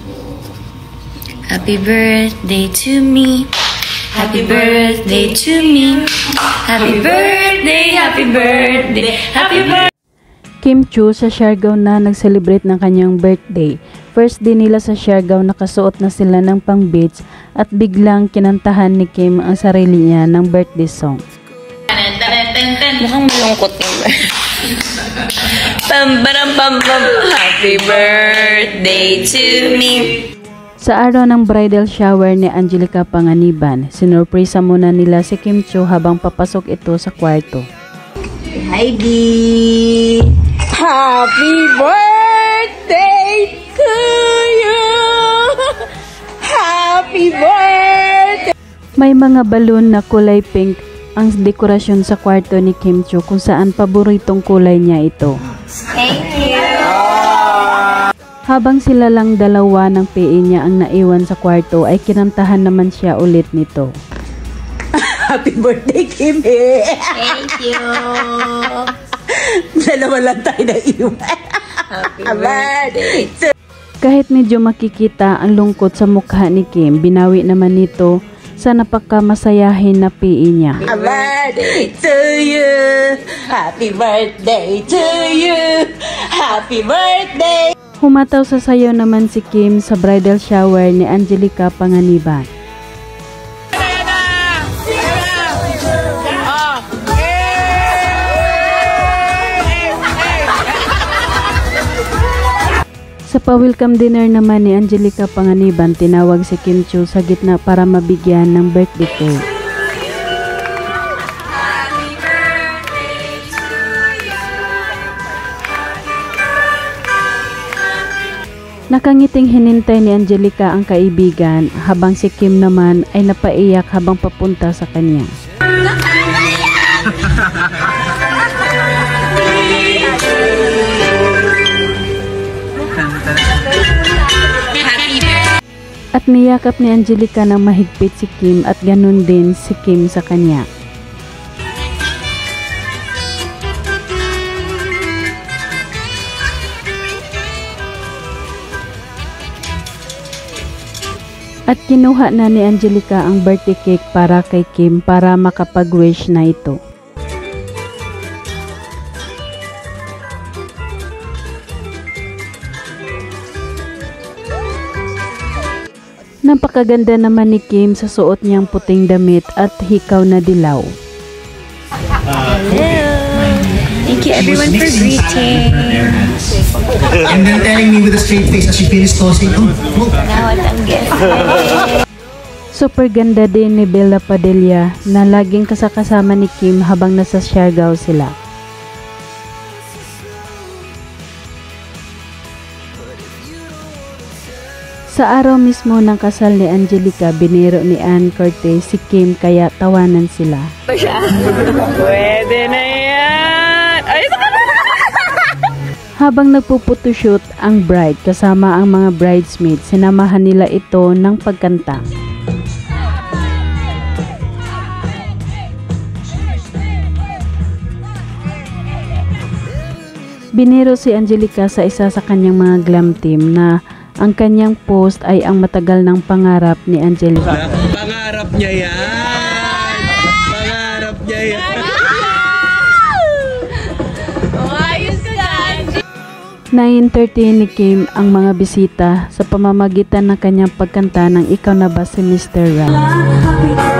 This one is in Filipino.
Happy birthday to me. Happy birthday to me. Happy birthday, happy birthday, happy birthday. Kim Chiu sa Siargao na nag-celebrate ng kanyang birthday. First day nila sa Siargao, nakasuot na sila ng pang-beach at biglang kinantahan ni Kim ang sarili niya ng birthday song. Mukhang malungkot yung Happy birthday to me. Sa araw ng bridal shower ni Angelica Panganiban, sinurpresa muna nila si Kim Chiu habang papasok ito sa kwarto. Hi, B! Happy birthday to you! Happy birthday! May mga balon na kulay pink ang dekorasyon sa kwarto ni Kim Chiu kung saan paboritong kulay niya ito. Thank you! Habang sila lang dalawa ng PA niya ang naiwan sa kwarto ay kinantahan naman siya ulit nito. Happy birthday, Kim! Thank you! Dalawa lang tayo na iwan. Happy birthday! Kahit medyo makikita ang lungkot sa mukha ni Kim, binawi naman nito sa napakamasayahin na PA niya. Happy birthday to you! Happy birthday to you! Happy birthday! Humataw sa sayaw naman si Kim sa bridal shower ni Angelica Panganiban. Sa pa-welcome dinner naman ni Angelica Panganiban, tinawag si Kim Chiu sa gitna para mabigyan ng birthday cake. Nakangiting hinintay ni Angelica ang kaibigan habang si Kim naman ay napaiyak habang papunta sa kanya. At niyakap ni Angelica ng mahigpit si Kim at ganun din si Kim sa kanya. At kinuha na ni Angelica ang birthday cake para kay Kim para makapag-wish na ito. Napakaganda naman ni Kim sa suot niyang puting damit at hikaw na dilaw. Hello! Thank you everyone for greeting. And then telling me with a straight face as she finished tossing. Now at ang gift. Super ganda din ni Bella Padilla na laging kasama ni Kim habang nasa Siargao sila. Sa araw mismo ng kasal ni Angelica, biniro ni Ann Cortez si Kim kaya tawanan sila. Pwede na yan! Ay, Habang nagpuputoshoot ang bride kasama ang mga bridesmaids, sinamahan nila ito ng pagkanta. Biniro si Angelica sa isa sa kanyang mga glam team na ang kanyang post ay ang matagal ng pangarap ni Angelica. Pangarap niya yan! Pangarap niya yan! 9:30 ni Kim ang mga bisita sa pamamagitan ng kanyang pagkanta ng Ikaw Na Ba Si Mr. Ram.